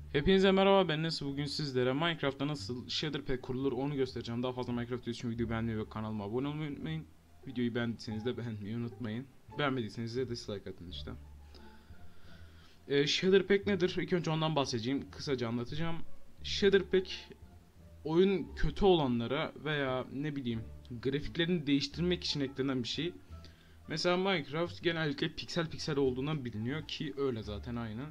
Hepinize merhaba, ben Nasıl. Bugün sizlere Minecraft'ta nasıl shader pack kurulur onu göstereceğim. Daha fazla Minecraft için videoyu beğenmeyi ve kanalıma abone olmayı unutmayın. Videoyu beğendiyseniz de beğenmeyi unutmayın. Beğenmediyseniz de dislike atın işte. Shader pack nedir? İlk önce ondan bahsedeceğim. Kısaca anlatacağım. Shader pack, oyun kötü olanlara veya ne bileyim grafiklerini değiştirmek için eklenen bir şey. Mesela Minecraft genellikle piksel piksel olduğundan biliniyor ki öyle zaten aynen.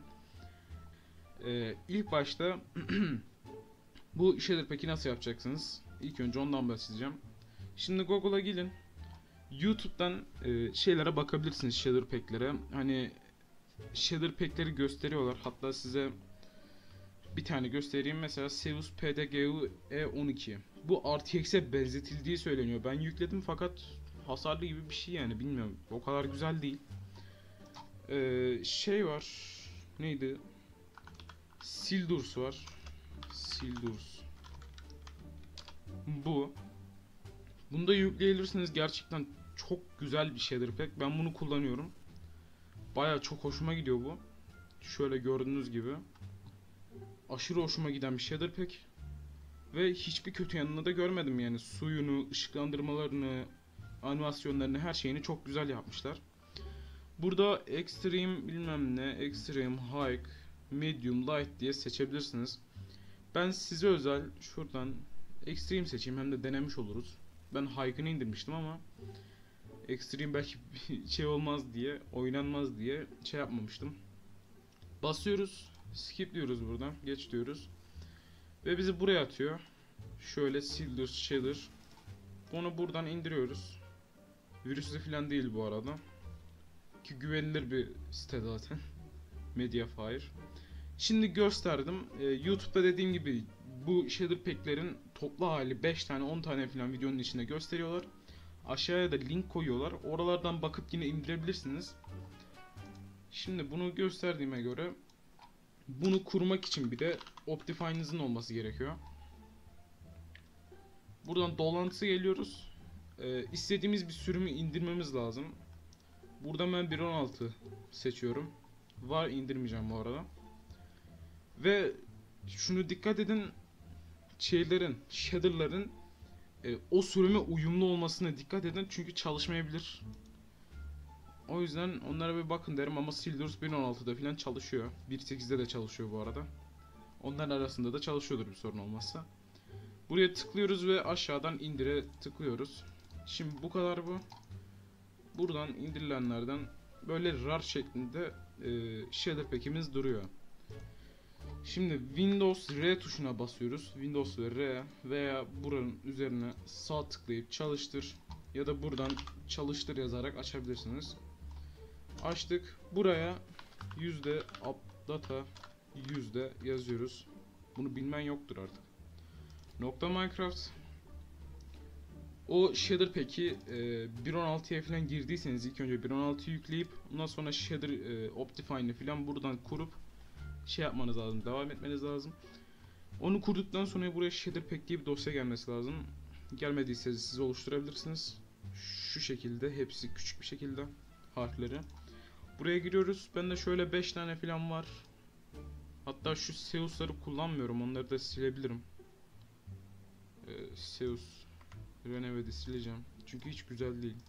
İlk başta bu shader pack'i nasıl yapacaksınız? İlk önce ondan bahsedeceğim. Şimdi Google'a gelin. YouTube'dan şeylere bakabilirsiniz, shader pack'lere. Hani shader pack'leri gösteriyorlar. Hatta size bir tane göstereyim. Mesela Zeus PDGU E12. Bu RTX'e benzetildiği söyleniyor. Ben yükledim fakat hasarlı gibi bir şey, yani bilmiyorum. O kadar güzel değil. Şey var. Neydi? Sildurs var. Sildurs. Bu. Bunu da yükleyebilirsiniz. Gerçekten çok güzel bir şeydir pek. Ben bunu kullanıyorum. Baya çok hoşuma gidiyor bu. Şöyle gördüğünüz gibi. Aşırı hoşuma giden bir şeydir pek. Ve hiçbir kötü yanını da görmedim yani. Suyunu, ışıklandırmalarını, animasyonlarını, her şeyini çok güzel yapmışlar. Burada Extreme bilmem ne, Extreme, High, Medium, Light diye seçebilirsiniz. Ben size özel şuradan Extreme seçeyim, hem de denemiş oluruz. Ben High'ını indirmiştim ama Extreme belki bir şey olmaz diye, oynanmaz diye şey yapmamıştım. Basıyoruz, skip diyoruz buradan, geç diyoruz. Ve bizi buraya atıyor. Şöyle Silder, Shader. Onu buradan indiriyoruz. Virüsü falan değil bu arada. Ki güvenilir bir site zaten. Mediafire. Şimdi gösterdim. YouTube'da dediğim gibi bu shader pack'lerin toplu hali 5 tane 10 tane falan videonun içinde gösteriyorlar. Aşağıya da link koyuyorlar. Oralardan bakıp yine indirebilirsiniz. Şimdi bunu gösterdiğime göre bunu kurmak için bir de Optifine'ınızın olması gerekiyor. Buradan dolantısı geliyoruz. İstediğimiz bir sürümü indirmemiz lazım. Buradan ben 1.16 seçiyorum. Var, indirmeyeceğim bu arada. Ve şunu dikkat edin. Shader'ların o sürüme uyumlu olmasına dikkat edin. Çünkü çalışmayabilir. O yüzden onlara bir bakın derim, ama Sildurs 1.16'da falan çalışıyor. 1.8'de de çalışıyor bu arada. Onların arasında da çalışıyordur bir sorun olmazsa. Buraya tıklıyoruz ve aşağıdan indire tıklıyoruz. Şimdi bu kadar bu. Buradan indirilenlerden böyle RAR şeklinde shader pack'imiz duruyor. Şimdi Windows R tuşuna basıyoruz. Windows ve R veya buranın üzerine sağ tıklayıp çalıştır ya da buradan çalıştır yazarak açabilirsiniz. Açtık. Buraya %updata yüzde yazıyoruz. Bunu bilmen yoktur artık. Nokta Minecraft. O shader pack'i 1.16'ya falan girdiyseniz ilk önce 1.16'yı yükleyip ondan sonra shader Optifine'ı falan buradan kurup şey yapmanız lazım, devam etmeniz lazım. Onu kurduktan sonra buraya shader pack diye bir dosya gelmesi lazım. Gelmediyse siz oluşturabilirsiniz. Şu şekilde, hepsi küçük bir şekilde harfleri. Buraya giriyoruz. Bende şöyle 5 tane falan var. Hatta şu Zeus'ları kullanmıyorum. Onları da silebilirim. Zeus Reneve'de sileceğim. Çünkü hiç güzel değil.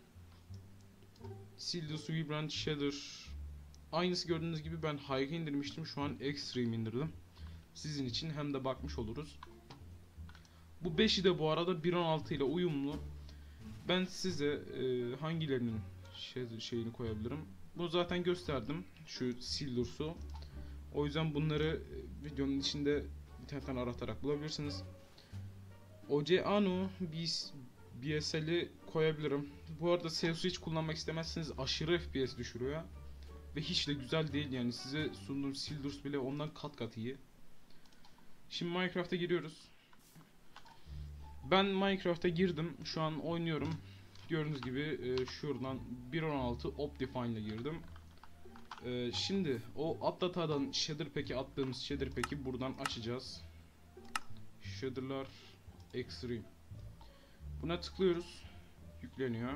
Sildus, Vibrant, Shader. Aynısı gördüğünüz gibi ben High'ı indirmiştim. Şu an Extreme indirdim. Sizin için hem de bakmış oluruz. Bu 5'i de bu arada 1.16 ile uyumlu. Ben size hangilerinin şeyini koyabilirim. Bunu zaten gösterdim. Şu Sildurs'u. O yüzden bunları videonun içinde internetten aratarak bulabilirsiniz. Oceanu BSL'i koyabilirim. Bu arada Zeus'u hiç kullanmak istemezseniz aşırı FPS düşürüyor. Ve hiç de güzel değil, yani size sunduğum Sildurs bile ondan kat kat iyi. Şimdi Minecraft'a giriyoruz. Ben Minecraft'a girdim. Şu an oynuyorum. Gördüğünüz gibi şuradan 1.16 Optifine ile girdim. Şimdi o Updata'dan shader pack'i attığımız shader pack'i buradan açacağız. Shader'lar Extreme. Buna tıklıyoruz. Yükleniyor.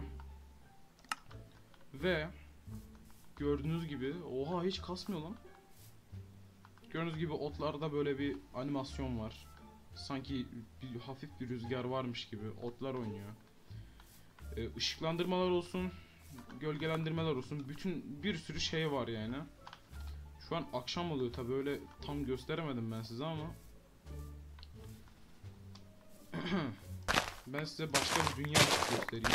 Ve gördüğünüz gibi oha, hiç kasmıyor lan. Gördüğünüz gibi otlarda böyle bir animasyon var. Sanki hafif bir rüzgar varmış gibi otlar oynuyor. Işıklandırmalar olsun, gölgelendirmeler olsun, bütün bir sürü şey var yani. Şu an akşam oluyor tabi, öyle tam gösteremedim ben size ama ben size başka bir dünya göstereyim.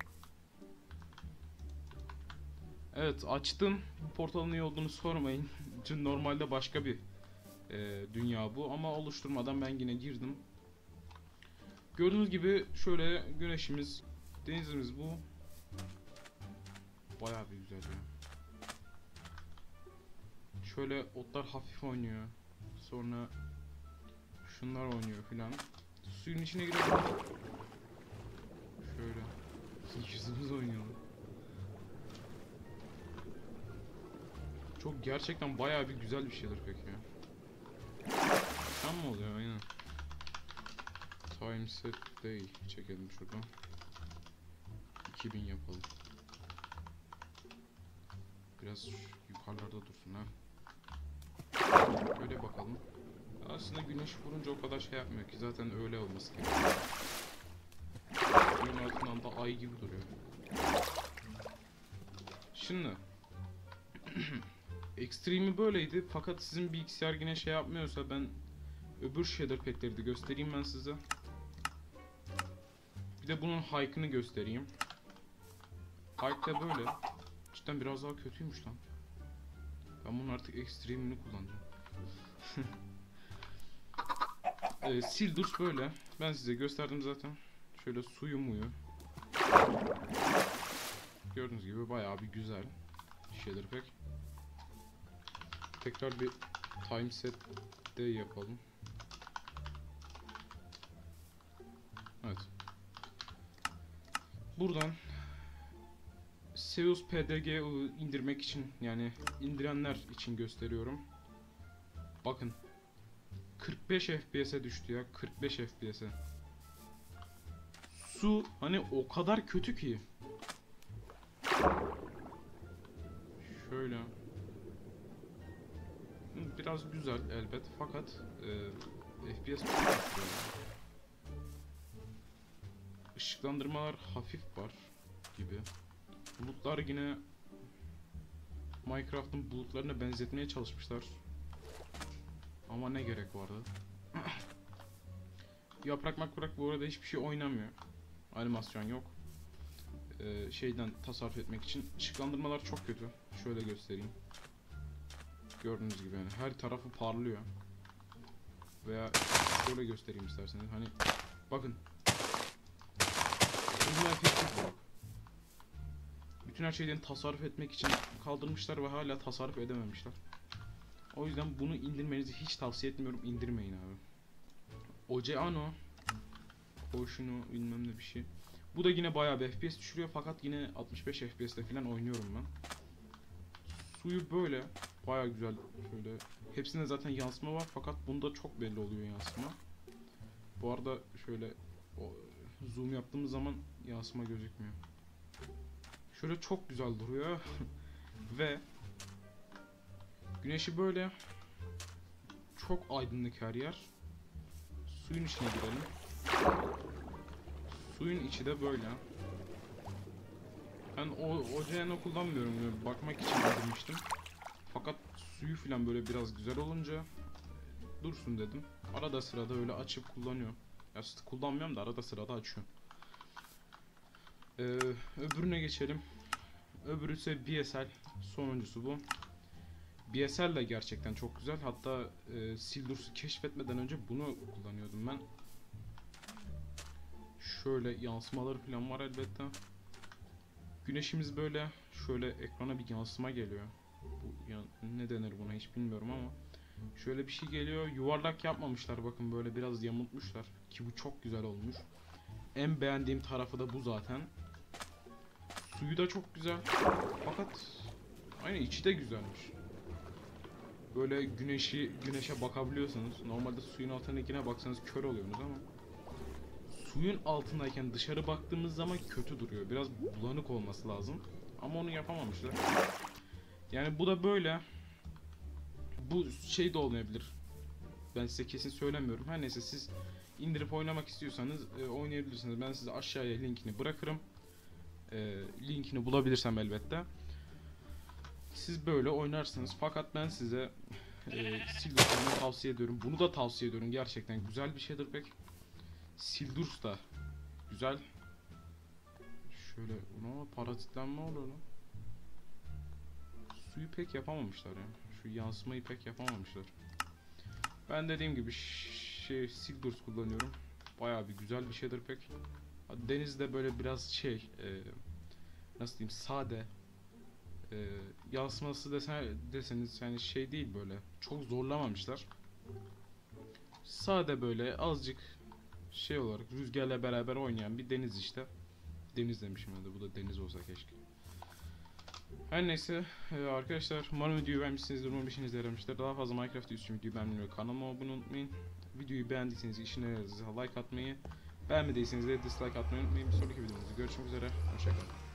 Evet, açtım. Bu portalın iyi olduğunu sormayın. Çünkü normalde başka bir dünya bu ama oluşturmadan ben yine girdim. Gördüğünüz gibi şöyle güneşimiz, denizimiz bu. Bayağı bir güzel ya. Şöyle otlar hafif oynuyor. Sonra şunlar oynuyor filan. Suyun içine girelim. Şöyle. Yüzümüz oynuyor. Çok gerçekten bayağı bir güzel bir şeydir peki ya. Tam mı oluyor? Aynen. Time set day çekelim şuradan. 2000 yapalım. Biraz yukarılarda dursun ha. Böyle bakalım. Aslında güneş vurunca o kadar şey yapmıyor ki, zaten öyle olması gerekiyor. Suyun altından da ay gibi duruyor. Şimdi Extreme'i böyleydi fakat sizin bilgisayar yine şey yapmıyorsa ben öbür shader pack'leri de göstereyim ben size. Bir de bunun hike'ını göstereyim. Hike de böyle. Cidden biraz daha kötüymüş lan. Ben bunun artık Extreme'ini kullanacağım. Sildurs böyle. Ben size gösterdim zaten. Şöyle suyu muyu. Gördüğünüz gibi bayağı bir güzel shader pack. Tekrar bir time set de yapalım. Evet. Buradan Seus PDG'yi indirmek için, yani indirenler için gösteriyorum. Bakın 45 FPS'e düştü ya, 45 FPS'e. Su hani o kadar kötü ki. Şöyle. Biraz güzel elbet fakat FPS çok düşüyor. Işıklandırmalar hafif var gibi. Bulutlar yine Minecraft'ın bulutlarına benzetmeye çalışmışlar. Ama ne gerek vardı? Yaprak makrak bu arada hiçbir şey oynamıyor. Animasyon yok. Şeyden tasarruf etmek için. Işıklandırmalar çok kötü. Şöyle göstereyim. Gördüğünüz gibi yani her tarafı parlıyor. Veya şöyle göstereyim isterseniz. Hani bakın. Bütün her şeyden tasarruf etmek için kaldırmışlar ve hala tasarruf edememişler. O yüzden bunu indirmenizi hiç tavsiye etmiyorum. İndirmeyin abi. Oceano. Koşunu bilmem ne bir şey. Bu da yine bayağı bir FPS düşürüyor fakat yine 65 FPS'te falan oynuyorum ben. Suyu böyle bayağı güzel, şöyle hepsinde zaten yansıma var fakat bunda çok belli oluyor yansıma. Bu arada şöyle zoom yaptığımız zaman yansıma gözükmüyor. Şöyle çok güzel duruyor ve güneşi böyle çok aydınlık her yer. Suyun içine girelim. Suyun içi de böyle. Ben Oceano kullanmıyorum, bakmak için indirmiştim. Fakat suyu falan böyle biraz güzel olunca dursun dedim. Arada sırada öyle açıp kullanıyorum. Ya kullanmıyorum da arada sırada açıyorum. Öbürüne geçelim. Öbürü ise BSL. Sonuncusu bu. BSL de gerçekten çok güzel. Hatta Sildurs'u keşfetmeden önce bunu kullanıyordum ben. Şöyle yansımaları falan var elbette. Güneşimiz böyle, şöyle ekrana bir yansıma geliyor. Bu ne denir buna hiç bilmiyorum ama şöyle bir şey geliyor. Yuvarlak yapmamışlar, bakın böyle biraz yamultmuşlar ki bu çok güzel olmuş. En beğendiğim tarafı da bu zaten. Suyu da çok güzel. Fakat aynı içi de güzelmiş. Böyle güneşe bakabiliyorsunuz. Normalde suyun altındakine baksanız kör oluyorsunuz ama suyun altındayken dışarı baktığımız zaman kötü duruyor. Biraz bulanık olması lazım. Ama onu yapamamışlar. Yani bu da böyle. bu şey de olmayabilir. Ben size kesin söylemiyorum. Her neyse, siz indirip oynamak istiyorsanız oynayabilirsiniz. Ben size aşağıya linkini bırakırım. Linkini bulabilirsem elbette. Siz böyle oynarsınız. Fakat ben size Sildurs'u tavsiye ediyorum. Bunu da tavsiye ediyorum. Gerçekten güzel bir şeydir pek. Sildurs da güzel. Şöyle ona parazitlenme oluyor lan. Suyu pek yapamamışlar ya. Şu yansımayı pek yapamamışlar. Ben dediğim gibi Sildurs kullanıyorum. Bayağı bir güzel bir şeydir pek. Denizde böyle biraz nasıl diyeyim, sade. Yansıması deseniz yani şey değil, böyle çok zorlamamışlar. Sade böyle azıcık şey olarak rüzgarla beraber oynayan bir deniz işte. Deniz demişim ya da, bu da deniz olsa keşke. Her neyse arkadaşlar, umarım videoyu beğenmişsinizdir, umarım işinize yaramıştır. Daha fazla Minecraft üstü videoyu beğenmeyi ve kanalıma abone olmayı unutmayın. Videoyu beğendiyseniz işine yaradıysa like atmayı, beğenmediyseniz de dislike atmayı unutmayın. Bir sonraki videomuzda görüşmek üzere, hoşçakalın.